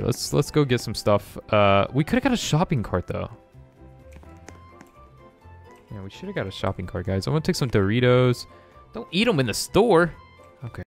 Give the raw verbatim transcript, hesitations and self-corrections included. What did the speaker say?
Here, let's let's go get some stuff. Uh, we could have got a shopping cart though. Yeah, we should have got a shopping cart, guys. I'm gonna take some Doritos. Don't eat them in the store. Okay.